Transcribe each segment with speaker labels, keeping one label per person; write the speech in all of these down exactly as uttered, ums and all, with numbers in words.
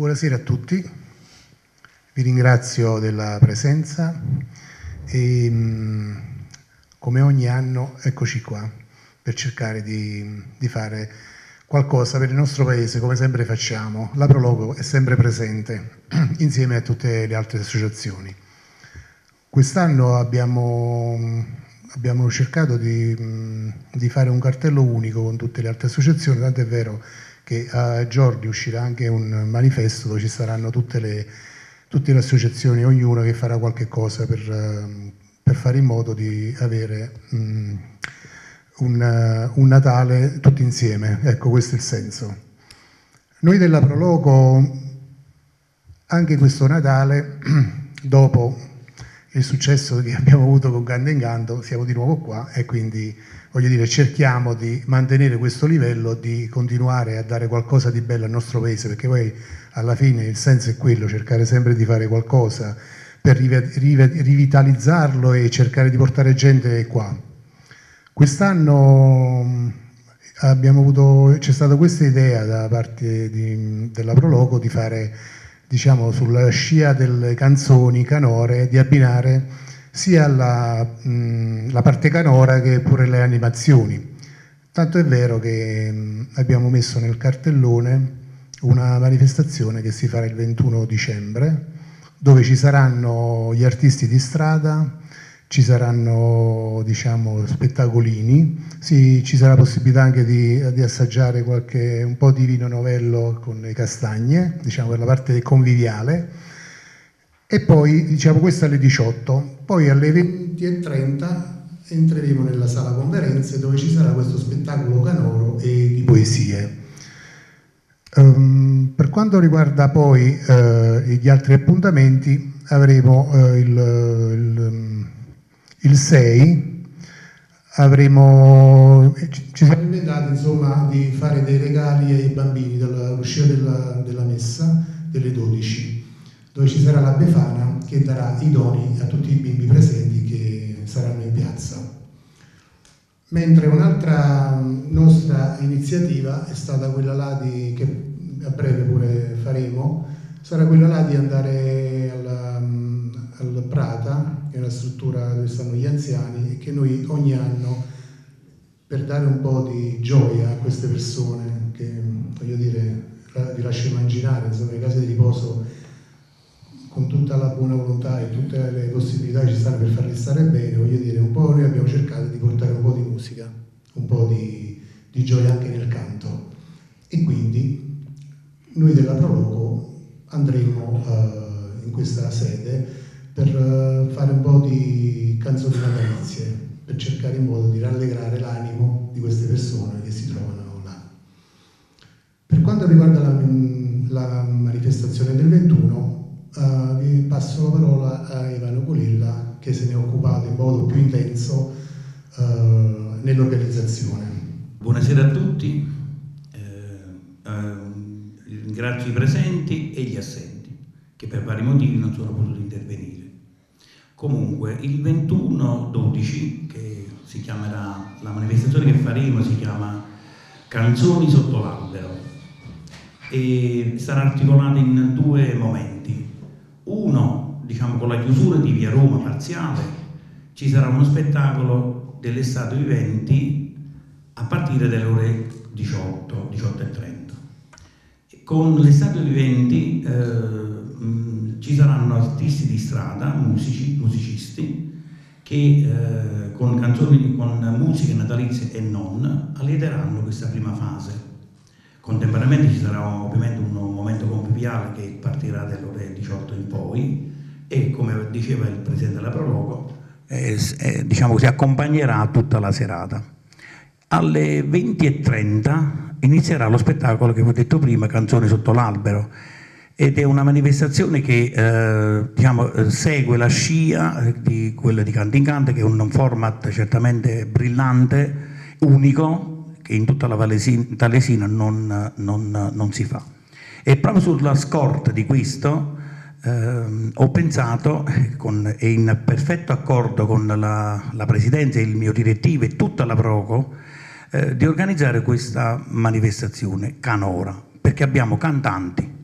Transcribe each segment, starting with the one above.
Speaker 1: buonasera a tutti, vi ringrazio della presenza e come ogni anno eccoci qua per cercare di, di fare qualcosa per il nostro paese, come sempre facciamo. La Prologo è sempre presente insieme a tutte le altre associazioni. Quest'anno abbiamo, abbiamo cercato di, di fare un cartello unico con tutte le altre associazioni, tanto è vero che a giorni uscirà anche un manifesto dove ci saranno tutte le, tutte le associazioni, ognuna che farà qualche cosa per, per fare in modo di avere um, un, un Natale tutti insieme. Ecco, questo è il senso. Noi della Prologo, anche questo Natale, dopo il successo che abbiamo avuto con Canto in Canto, siamo di nuovo qua e quindi, voglio dire, cerchiamo di mantenere questo livello, di continuare a dare qualcosa di bello al nostro paese, perché poi alla fine il senso è quello, cercare sempre di fare qualcosa per rivitalizzarlo e cercare di portare gente qua. Quest'anno abbiamo avuto, c'è stata questa idea da parte di, della Prologo di fare, diciamo, sulla scia delle canzoni canore, di abbinare sia la, mh, la parte canora che pure le animazioni. Tanto è vero che mh, abbiamo messo nel cartellone una manifestazione che si farà il ventuno dicembre, dove ci saranno gli artisti di strada, ci saranno, diciamo, spettacolini, sì, ci sarà possibilità anche di, di assaggiare qualche, un po' di vino novello con le castagne, diciamo, per la parte conviviale, e poi, diciamo, questo alle diciotto, poi alle venti e trenta entreremo nella sala conferenze dove ci sarà questo spettacolo canoro e di poesie. Um, per quanto riguarda poi uh, gli altri appuntamenti, avremo uh, il, il Il sei avremo, ci siamo inventati, insomma, di fare dei regali ai bambini dall'uscita della, della messa delle dodici, dove ci sarà la Befana che darà i doni a tutti i bimbi presenti che saranno in piazza. Mentre un'altra nostra iniziativa è stata quella là di, che a breve pure faremo, sarà quella là di andare alla, al Prata, che è una struttura dove stanno gli anziani, e che noi ogni anno, per dare un po' di gioia a queste persone che, voglio dire, vi lascio immaginare, insomma, le case di riposo, con tutta la buona volontà e tutte le possibilità che ci stanno per farli stare bene, voglio dire, un po' noi abbiamo cercato di portare un po' di musica, un po' di, di gioia anche nel canto, e quindi noi della Prologo andremo uh, in questa sede per uh, fare un po' di canzoni natalizie, per cercare in modo di rallegrare l'animo di queste persone che si trovano là. Per quanto riguarda la, la manifestazione del ventuno, uh, vi passo la parola a Ivano Colilla, che se ne è occupato in modo più intenso uh, nell'organizzazione.
Speaker 2: Buonasera a tutti, eh, eh, ringrazio i presenti e gli assenti, che per vari motivi non sono potuti intervenire. Comunque, il ventuno dodici, che si chiamerà, la manifestazione che faremo si chiama Canzoni sotto l'albero, e sarà articolata in due momenti. Uno, diciamo, con la chiusura di Via Roma parziale, ci sarà uno spettacolo dell'Estato Viventi a partire dalle ore diciotto, diciotto e trenta. Con l'Estato Viventi eh, ci saranno artisti di strada, musici, musicisti, che eh, con canzoni, con musiche natalizie e non, allieteranno questa prima fase. Contemporaneamente ci sarà ovviamente un momento conviviale che partirà dalle ore diciotto in poi e, come diceva il Presidente della Prologo, eh, eh, diciamo, si accompagnerà tutta la serata. Alle venti e trenta inizierà lo spettacolo che vi ho detto prima, Canzoni sotto l'albero, ed è una manifestazione che eh, diciamo, segue la scia di quella di Canto in Canto, che è un format certamente brillante, unico, che in tutta la Valesina non, non, non si fa. E proprio sulla scorta di questo eh, ho pensato, con, e in perfetto accordo con la, la Presidenza, il mio direttivo e tutta la Prologo, eh, di organizzare questa manifestazione canora, perché abbiamo cantanti,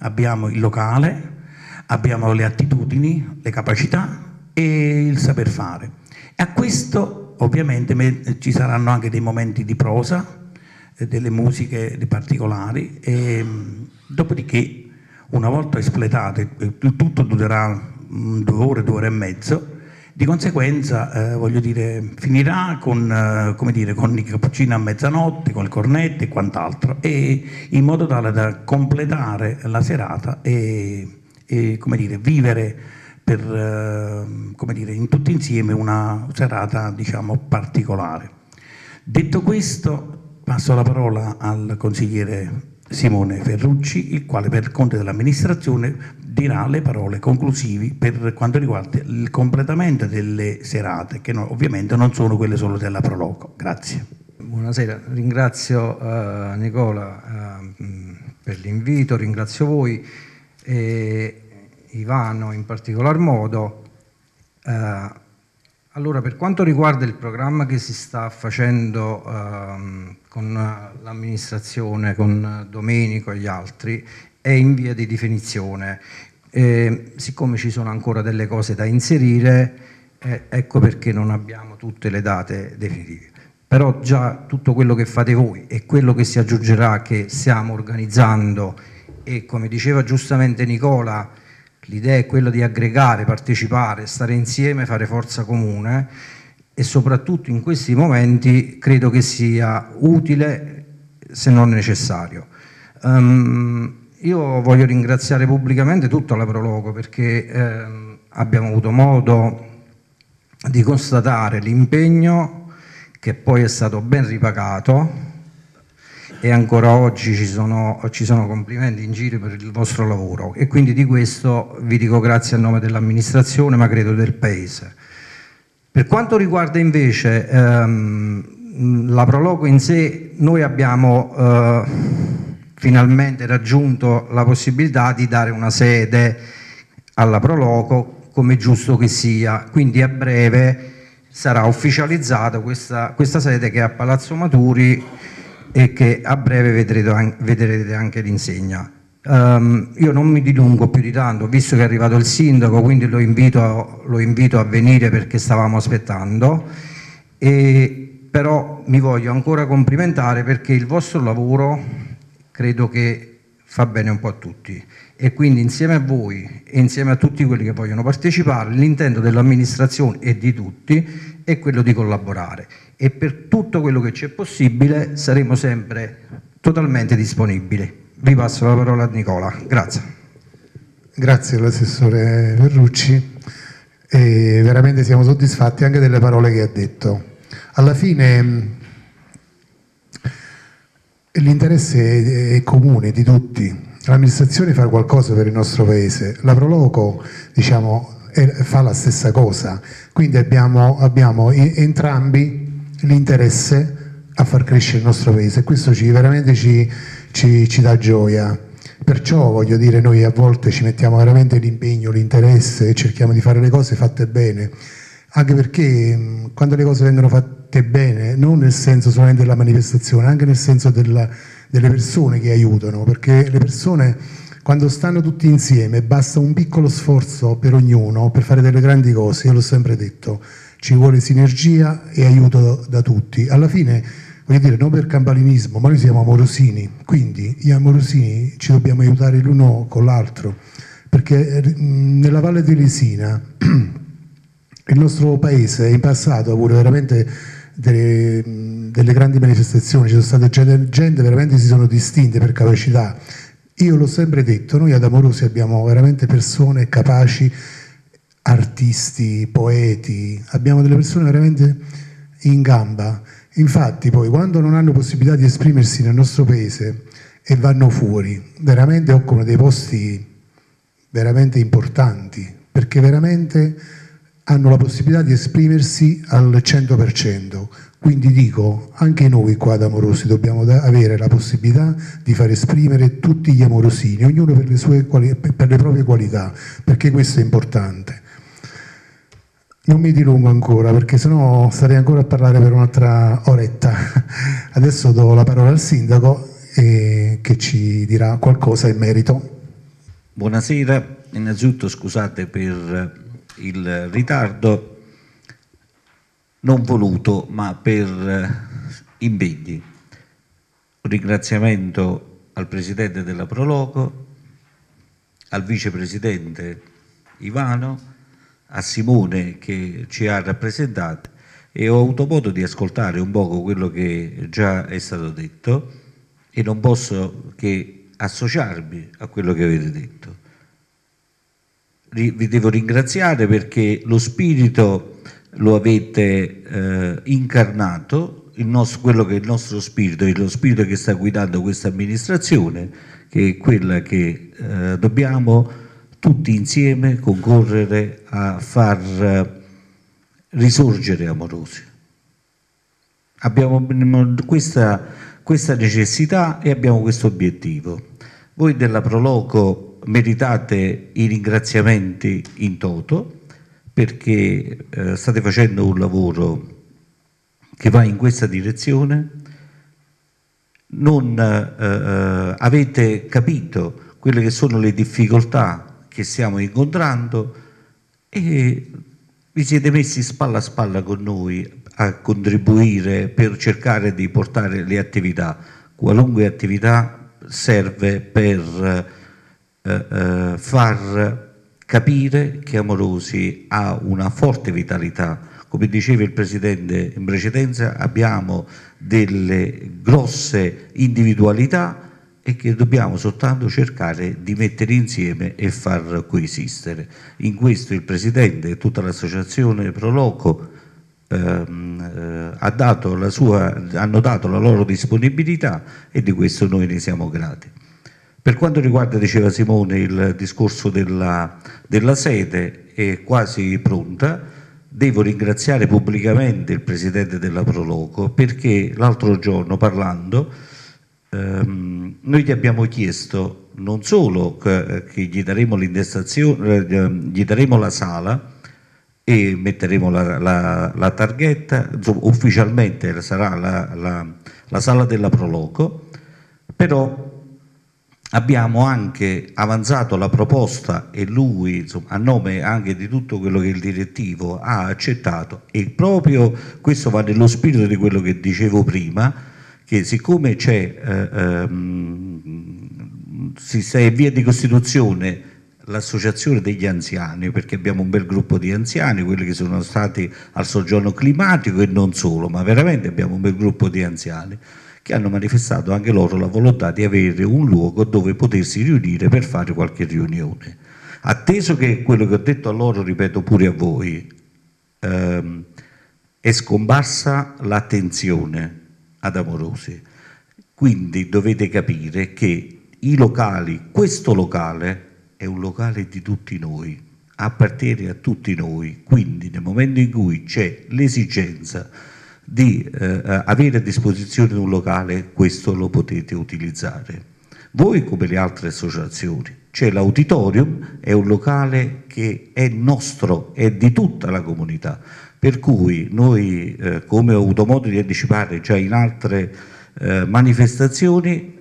Speaker 2: abbiamo il locale, abbiamo le attitudini, le capacità e il saper fare. E a questo ovviamente ci saranno anche dei momenti di prosa, delle musiche particolari, e dopodiché una volta espletate il tutto durerà due ore, due ore e mezzo. Di conseguenza, eh, voglio dire, finirà con, eh, come dire, con i cappuccini a mezzanotte, con il cornetto e quant'altro, e in modo tale da completare la serata e, e come dire, vivere per, eh, come dire, in tutti insieme una serata, diciamo, particolare. Detto questo, passo la parola al consigliere Simone Ferrucci, il quale per conto dell'amministrazione dirà le parole conclusivi per quanto riguarda il completamento delle serate, che no, ovviamente non sono quelle solo della Proloco. Grazie.
Speaker 3: Buonasera, ringrazio uh, Nicola uh, per l'invito, ringrazio voi e Ivano in particolar modo. Uh, allora, per quanto riguarda il programma che si sta facendo uh, con l'amministrazione, con Domenico e gli altri, è in via di definizione. Eh, siccome ci sono ancora delle cose da inserire, eh, ecco perché non abbiamo tutte le date definitive. Però già tutto quello che fate voi e quello che si aggiungerà, che stiamo organizzando, e come diceva giustamente Nicola, l'idea è quella di aggregare, partecipare, stare insieme, fare forza comune, e soprattutto in questi momenti credo che sia utile se non necessario. Um, io voglio ringraziare pubblicamente tutta la Proloco, perché ehm, abbiamo avuto modo di constatare l'impegno che poi è stato ben ripagato, e ancora oggi ci sono, ci sono complimenti in giro per il vostro lavoro, e quindi di questo vi dico grazie a nome dell'amministrazione, ma credo del Paese. Per quanto riguarda invece ehm, la Proloco in sé, noi abbiamo eh, finalmente raggiunto la possibilità di dare una sede alla Proloco, come giusto che sia, quindi a breve sarà ufficializzata questa, questa sede, che è a Palazzo Maturi, e che a breve vedrete, vedrete anche l'insegna. Um, io non mi dilungo più di tanto, visto che è arrivato il sindaco, quindi lo invito, lo invito a venire, perché stavamo aspettando, e però mi voglio ancora complimentare, perché il vostro lavoro credo che fa bene un po' a tutti, e quindi insieme a voi e insieme a tutti quelli che vogliono partecipare, l'intento dell'amministrazione e di tutti è quello di collaborare, e per tutto quello che c'è possibile saremo sempre totalmente disponibili. Vi passo la parola a Nicola. Grazie.
Speaker 1: Grazie all'assessore Ferrucci, e veramente siamo soddisfatti anche delle parole che ha detto. Alla fine l'interesse è comune di tutti, l'amministrazione fa qualcosa per il nostro paese, la Proloco, diciamo, è, fa la stessa cosa, quindi abbiamo, abbiamo entrambi l'interesse a far crescere il nostro paese, e questo ci, veramente ci, ci, ci dà gioia. Perciò voglio dire, noi a volte ci mettiamo veramente l'impegno, l'interesse, e cerchiamo di fare le cose fatte bene, anche perché mh, quando le cose vengono fatte bene, non nel senso solamente della manifestazione, anche nel senso della, delle persone che aiutano, perché le persone, quando stanno tutti insieme, basta un piccolo sforzo per ognuno per fare delle grandi cose. Io l'ho sempre detto, ci vuole sinergia e aiuto da tutti. Alla fine, voglio dire, non per campanilismo, ma noi siamo amorosini, quindi gli amorosini ci dobbiamo aiutare l'uno con l'altro, perché nella Valle di Lesina il nostro paese in passato ha avuto veramente delle, delle grandi manifestazioni, ci sono state gente, gente veramente si sono distinte per capacità. Io l'ho sempre detto, noi ad Amorosi abbiamo veramente persone capaci, artisti, poeti, abbiamo delle persone veramente in gamba. Infatti poi quando non hanno possibilità di esprimersi nel nostro paese e vanno fuori, veramente occupano dei posti veramente importanti, perché veramente hanno la possibilità di esprimersi al cento per cento. Quindi dico, anche noi qua ad Amorosi dobbiamo avere la possibilità di far esprimere tutti gli amorosini, ognuno per le, sue, per le proprie qualità, perché questo è importante. Non mi dilungo ancora, perché sennò starei ancora a parlare per un'altra oretta. Adesso do la parola al sindaco, eh, che ci dirà qualcosa in merito.
Speaker 4: Buonasera, innanzitutto scusate per il ritardo, non voluto ma per impegni. Un ringraziamento al Presidente della Proloco, al Vicepresidente Ivano, a Simone che ci ha rappresentato, e ho avuto modo di ascoltare un poco quello che già è stato detto e non posso che associarmi a quello che avete detto. Vi devo ringraziare perché lo spirito lo avete eh, incarnato, il nostro, quello che è il nostro spirito, è lo spirito che sta guidando questa amministrazione, che è quella che eh, dobbiamo tutti insieme concorrere a far eh, risorgere Amorosi. Abbiamo questa, questa necessità e abbiamo questo obiettivo. Voi della Proloco meritate i ringraziamenti in toto perché eh, state facendo un lavoro che va in questa direzione, non eh, avete capito quelle che sono le difficoltà che stiamo incontrando e vi siete messi spalla a spalla con noi a contribuire per cercare di portare le attività. Qualunque attività serve per eh, eh, far capire che Amorosi ha una forte vitalità. Come diceva il Presidente in precedenza, abbiamo delle grosse individualità e che dobbiamo soltanto cercare di mettere insieme e far coesistere. In questo il Presidente e tutta l'associazione Proloco ehm, eh, ha dato la sua, hanno dato la loro disponibilità e di questo noi ne siamo grati. Per quanto riguarda, diceva Simone, il discorso della, della sede è quasi pronta. Devo ringraziare pubblicamente il Presidente della Proloco perché l'altro giorno parlando ehm, noi gli abbiamo chiesto non solo che, che gli daremo l'intestazione, eh, gli daremo la sala e metteremo la, la, la targhetta, insomma, ufficialmente sarà la, la, la sala della Proloco, però abbiamo anche avanzato la proposta e lui, insomma, a nome anche di tutto quello che il direttivo ha accettato, e proprio questo va nello spirito di quello che dicevo prima, che siccome c'è eh, ehm, si sta in via di costituzione l'associazione degli anziani, perché abbiamo un bel gruppo di anziani, quelli che sono stati al soggiorno climatico e non solo, ma veramente abbiamo un bel gruppo di anziani che hanno manifestato anche loro la volontà di avere un luogo dove potersi riunire per fare qualche riunione. Atteso che quello che ho detto a loro, ripeto pure a voi, ehm, è scomparsa l'attenzione ad Amorosi, quindi dovete capire che i locali, questo locale è un locale di tutti noi, appartiene a tutti noi, quindi nel momento in cui c'è l'esigenza di eh, avere a disposizione un locale, questo lo potete utilizzare. Voi come le altre associazioni, c'è l'auditorium, è un locale che è nostro, è di tutta la comunità, per cui noi, eh, come ho avuto modo di anticipare già in altre eh, manifestazioni,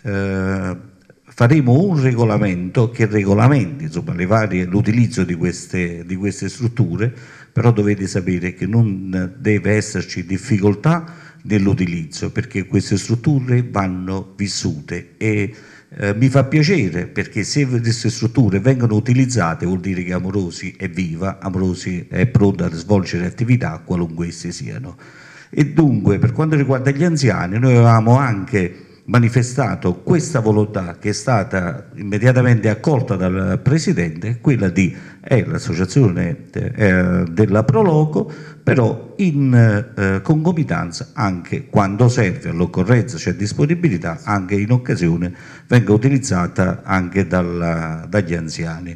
Speaker 4: eh, faremo un regolamento che regolamenti insomma, le varie, l'utilizzo di queste, di queste strutture, però dovete sapere che non deve esserci difficoltà nell'utilizzo perché queste strutture vanno vissute e eh, mi fa piacere perché se queste strutture vengono utilizzate vuol dire che Amorosi è viva, Amorosi è pronta a svolgere attività qualunque esse siano. E dunque per quanto riguarda gli anziani noi avevamo anche manifestato questa volontà che è stata immediatamente accolta dal Presidente, quella di è l'associazione eh, della Proloco, però in eh, concomitanza anche quando serve all'occorrenza c'è disponibilità, anche in occasione venga utilizzata anche dalla, dagli anziani.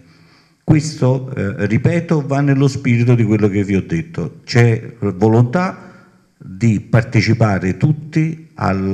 Speaker 4: Questo, eh, ripeto, va nello spirito di quello che vi ho detto, c'è volontà di partecipare tutti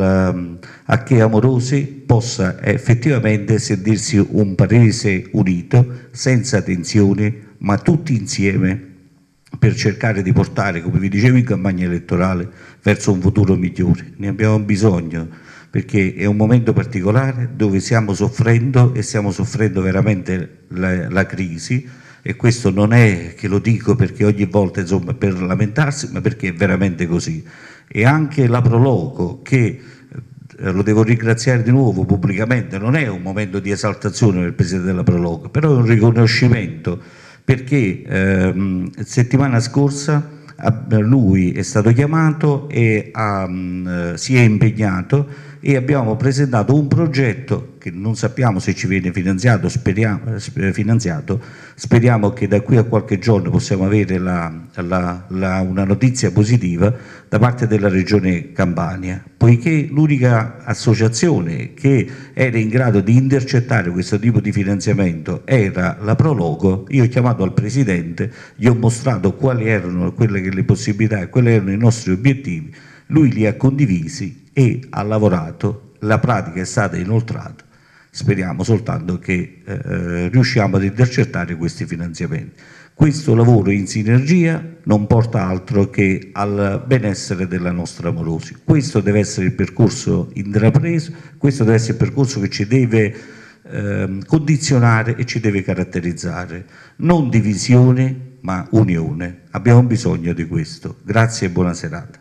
Speaker 4: al, a che Amorosi possa effettivamente sentirsi un paese unito, senza tensioni, ma tutti insieme per cercare di portare, come vi dicevo in campagna elettorale, verso un futuro migliore. Ne abbiamo bisogno, perché è un momento particolare dove stiamo soffrendo e stiamo soffrendo veramente la, la crisi, e questo non è che lo dico perché ogni volta, insomma, per lamentarsi, ma perché è veramente così. E anche la Proloco, che eh, lo devo ringraziare di nuovo pubblicamente, non è un momento di esaltazione del Presidente della Proloco, però è un riconoscimento, perché ehm, settimana scorsa lui è stato chiamato e ha, mh, si è impegnato, e abbiamo presentato un progetto che non sappiamo se ci viene finanziato, speriamo, finanziato, speriamo che da qui a qualche giorno possiamo avere la, la, la, una notizia positiva da parte della Regione Campania, poiché l'unica associazione che era in grado di intercettare questo tipo di finanziamento era la Proloco. Io ho chiamato al Presidente, gli ho mostrato quali erano quelle che le possibilità e quali erano i nostri obiettivi, lui li ha condivisi e ha lavorato, la pratica è stata inoltrata. Speriamo soltanto che eh, riusciamo ad intercettare questi finanziamenti. Questo lavoro in sinergia non porta altro che al benessere della nostra Morosi. Questo deve essere il percorso intrapreso, questo deve essere il percorso che ci deve eh, condizionare e ci deve caratterizzare. Non divisione, ma unione. Abbiamo bisogno di questo. Grazie e buona serata.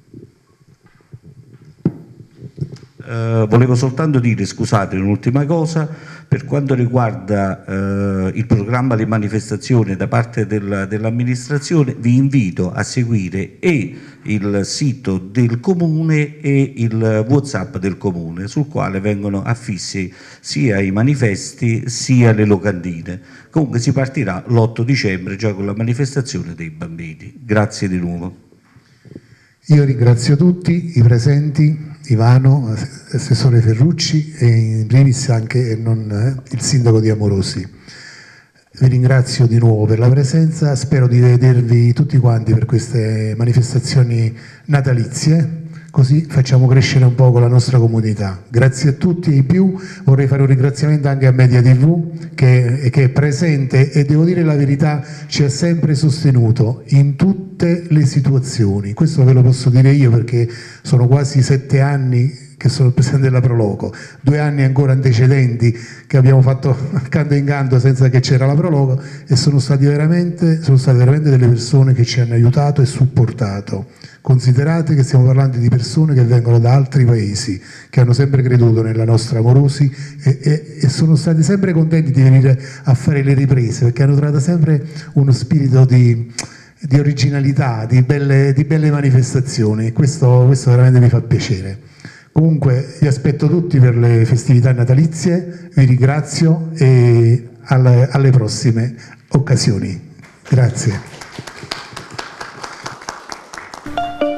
Speaker 4: Uh, volevo soltanto dire, scusate, un'ultima cosa, per quanto riguarda uh, il programma di manifestazione da parte del, dell'amministrazione, vi invito a seguire e il sito del comune e il WhatsApp del comune, sul quale vengono affissi sia i manifesti sia le locandine. Comunque si partirà l'otto dicembre già con la manifestazione dei bambini. Grazie di nuovo.
Speaker 1: Io ringrazio tutti i presenti, Ivano, assessore Ferrucci e in primis anche non, eh, il sindaco di Amorosi. Vi ringrazio di nuovo per la presenza, spero di vedervi tutti quanti per queste manifestazioni natalizie, così facciamo crescere un po' la nostra comunità. Grazie a tutti e ai più, vorrei fare un ringraziamento anche a Media tivù che, che è presente e devo dire la verità, ci ha sempre sostenuto in tutte le situazioni. Questo ve lo posso dire io perché sono quasi sette anni che sono il presidente della Proloco, due anni ancora antecedenti che abbiamo fatto canto in canto senza che c'era la Proloco, e sono stati veramente, sono state veramente delle persone che ci hanno aiutato e supportato. Considerate che stiamo parlando di persone che vengono da altri paesi, che hanno sempre creduto nella nostra Amorosi e, e, e sono stati sempre contenti di venire a fare le riprese, perché hanno trovato sempre uno spirito di, di originalità, di belle, di belle manifestazioni, e questo, questo veramente mi fa piacere. Comunque vi aspetto tutti per le festività natalizie, vi ringrazio e alle, alle prossime occasioni. Grazie.